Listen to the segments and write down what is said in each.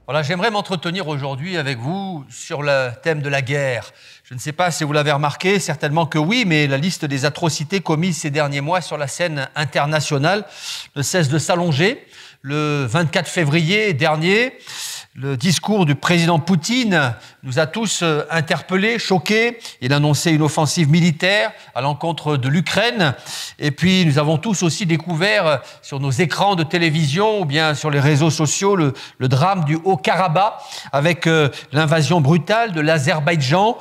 Voilà, j'aimerais m'entretenir aujourd'hui avec vous sur le thème de la guerre. Je ne sais pas si vous l'avez remarqué, certainement que oui, mais la liste des atrocités commises ces derniers mois sur la scène internationale ne cesse de s'allonger. Le 24 février dernier, le discours du président Poutine nous a tous interpellés, choqués. Il annonçait une offensive militaire à l'encontre de l'Ukraine. Et puis, nous avons tous aussi découvert sur nos écrans de télévision ou bien sur les réseaux sociaux le drame du Haut-Karabakh avec l'invasion brutale de l'Azerbaïdjan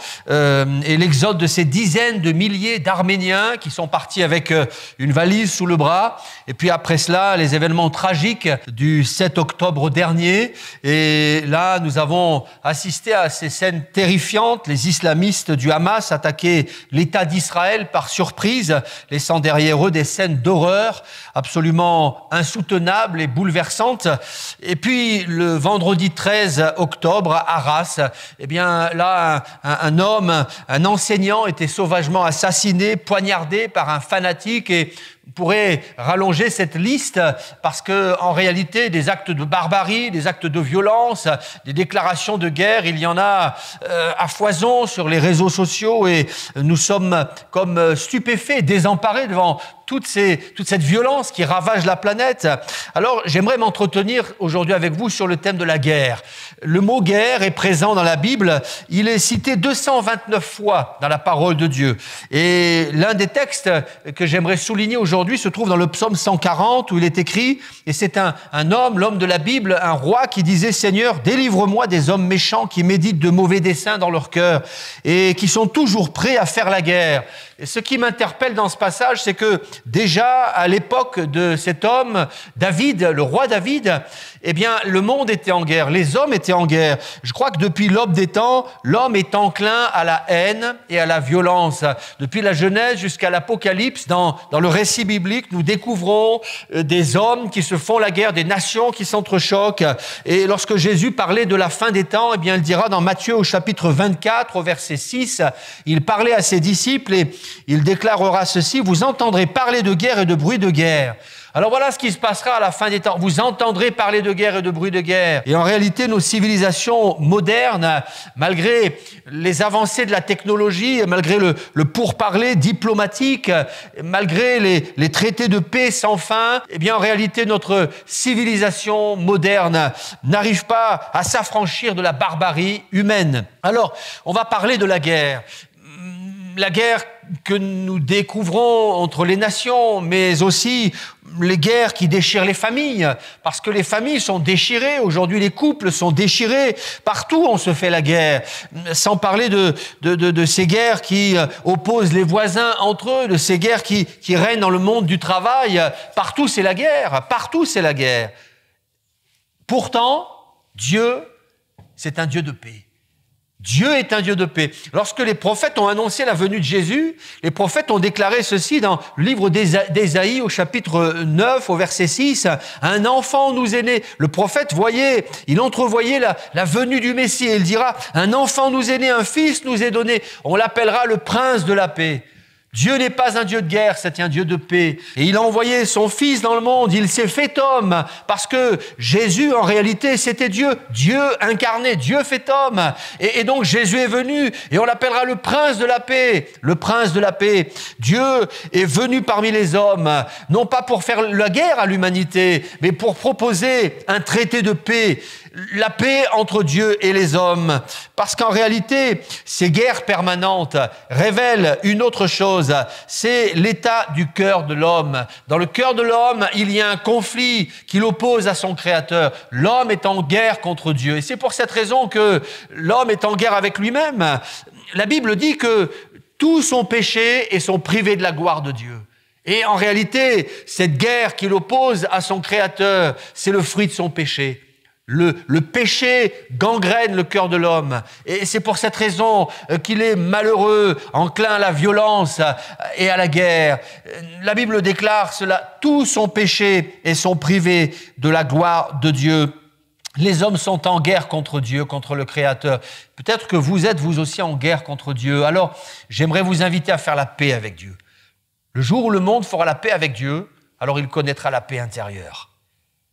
et l'exode de ces dizaines de milliers d'Arméniens qui sont partis avec une valise sous le bras. Et puis après cela, les événements tragiques du 7 octobre dernier. Et là, nous avons assisté à ces scènes terrifiantes. Les islamistes du Hamas attaquaient l'État d'Israël par surprise, laissant derrière eux des scènes d'horreur absolument insoutenables et bouleversantes. Et puis, le vendredi 13 octobre, à Arras, eh bien, là, un homme, un enseignant était sauvagement assassiné, poignardé par un fanatique et on pourrait rallonger cette liste parce que, en réalité, des actes de barbarie, des actes de violence, des déclarations de guerre, il y en a à foison sur les réseaux sociaux et nous sommes comme stupéfaits, désemparés devant toute cette violence qui ravage la planète. Alors, j'aimerais m'entretenir aujourd'hui avec vous sur le thème de la guerre. Le mot guerre est présent dans la Bible. Il est cité 229 fois dans la parole de Dieu. Et l'un des textes que j'aimerais souligner aujourd'hui se trouve dans le psaume 140 où il est écrit, et c'est un homme, l'homme de la Bible, un roi qui disait « Seigneur, délivre-moi des hommes méchants qui méditent de mauvais desseins dans leur cœur et qui sont toujours prêts à faire la guerre. » Et ce qui m'interpelle dans ce passage, c'est que déjà à l'époque de cet homme, David, le roi David, eh bien, le monde était en guerre, les hommes étaient en guerre. Je crois que depuis l'aube des temps, l'homme est enclin à la haine et à la violence. Depuis la Genèse jusqu'à l'Apocalypse, dans le récit biblique, nous découvrons des hommes qui se font la guerre, des nations qui s'entrechoquent. Et lorsque Jésus parlait de la fin des temps, eh bien, il dira dans Matthieu au chapitre 24, au verset 6, il parlait à ses disciples et il déclarera ceci, « Vous entendrez parler de guerre et de bruit de guerre. » Alors voilà ce qui se passera à la fin des temps. Vous entendrez parler de guerre et de bruit de guerre. Et en réalité, nos civilisations modernes, malgré les avancées de la technologie, malgré le pourparler diplomatique, malgré les traités de paix sans fin, eh bien en réalité, notre civilisation moderne n'arrive pas à s'affranchir de la barbarie humaine. Alors, on va parler de la guerre. La guerre que nous découvrons entre les nations, mais aussi les guerres qui déchirent les familles, parce que les familles sont déchirées, aujourd'hui les couples sont déchirés, partout on se fait la guerre, sans parler de ces guerres qui opposent les voisins entre eux, de ces guerres qui règnent dans le monde du travail, partout c'est la guerre, partout c'est la guerre. Pourtant, Dieu, c'est un Dieu de paix. Dieu est un Dieu de paix. Lorsque les prophètes ont annoncé la venue de Jésus, les prophètes ont déclaré ceci dans le livre d'Ésaïe au chapitre 9, au verset 6. « Un enfant nous est né. » Le prophète voyait, il entrevoyait la venue du Messie et il dira « Un enfant nous est né, un fils nous est donné. On l'appellera le prince de la paix. » Dieu n'est pas un Dieu de guerre, c'est un Dieu de paix. Et il a envoyé son Fils dans le monde, il s'est fait homme, parce que Jésus, en réalité, c'était Dieu. Dieu incarné, Dieu fait homme. Et donc Jésus est venu, et on l'appellera le prince de la paix. Le prince de la paix. Dieu est venu parmi les hommes, non pas pour faire la guerre à l'humanité, mais pour proposer un traité de paix. La paix entre Dieu et les hommes. Parce qu'en réalité, ces guerres permanentes révèlent une autre chose, c'est l'état du cœur de l'homme. Dans le cœur de l'homme, il y a un conflit qui l'oppose à son Créateur. L'homme est en guerre contre Dieu. Et c'est pour cette raison que l'homme est en guerre avec lui-même. La Bible dit que tous sont péchés et sont privés de la gloire de Dieu. Et en réalité, cette guerre qui l'oppose à son Créateur, c'est le fruit de son péché. Le péché gangrène le cœur de l'homme et c'est pour cette raison qu'il est malheureux, enclin à la violence et à la guerre. La Bible déclare cela, tous sont péchés et sont privés de la gloire de Dieu. Les hommes sont en guerre contre Dieu, contre le Créateur. Peut-être que vous êtes vous aussi en guerre contre Dieu. Alors, j'aimerais vous inviter à faire la paix avec Dieu. Le jour où le monde fera la paix avec Dieu, alors il connaîtra la paix intérieure.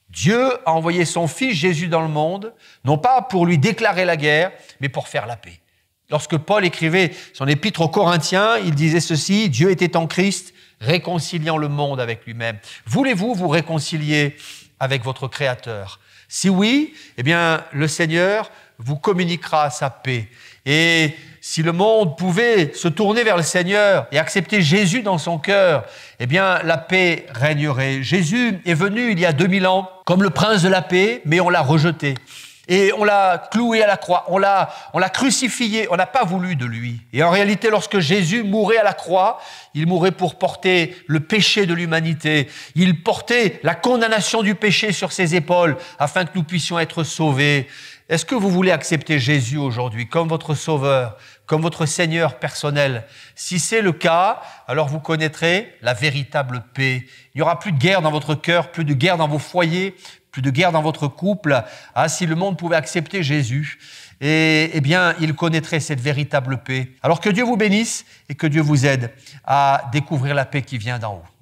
Dieu a envoyé son Fils Jésus dans le monde, non pas pour lui déclarer la guerre, mais pour faire la paix. Lorsque Paul écrivait son épître aux Corinthiens, il disait ceci, « Dieu était en Christ, réconciliant le monde avec lui-même. » Voulez-vous vous réconcilier avec votre Créateur? Si oui, eh bien, le Seigneur vous communiquera sa paix. Et si le monde pouvait se tourner vers le Seigneur et accepter Jésus dans son cœur, eh bien, la paix régnerait. Jésus est venu il y a 2000 ans comme le prince de la paix, mais on l'a rejeté. Et on l'a cloué à la croix, on l'a crucifié, on n'a pas voulu de lui. Et en réalité, lorsque Jésus mourait à la croix, il mourait pour porter le péché de l'humanité. Il portait la condamnation du péché sur ses épaules afin que nous puissions être sauvés. Est-ce que vous voulez accepter Jésus aujourd'hui comme votre sauveur, comme votre Seigneur personnel? Si c'est le cas, alors vous connaîtrez la véritable paix. Il n'y aura plus de guerre dans votre cœur, plus de guerre dans vos foyers, plus de guerre dans votre couple. Ah, si le monde pouvait accepter Jésus, eh bien, il connaîtrait cette véritable paix. Alors que Dieu vous bénisse et que Dieu vous aide à découvrir la paix qui vient d'en haut.